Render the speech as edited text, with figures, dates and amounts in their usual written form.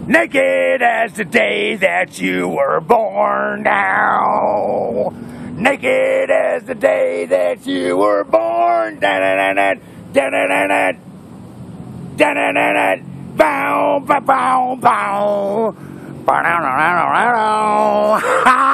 Naked as the day that you were born now. Naked as the day that you were born. Da-da-da-da, da-da-da-da, da-da-da-da, bow, bow, bow, bow.